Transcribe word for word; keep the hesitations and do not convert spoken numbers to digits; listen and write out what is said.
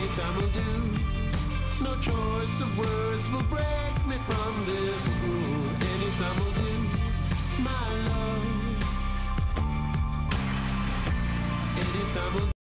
anytime will do. No choice of words will break me from this rule. Anytime will do, my love. Anytime will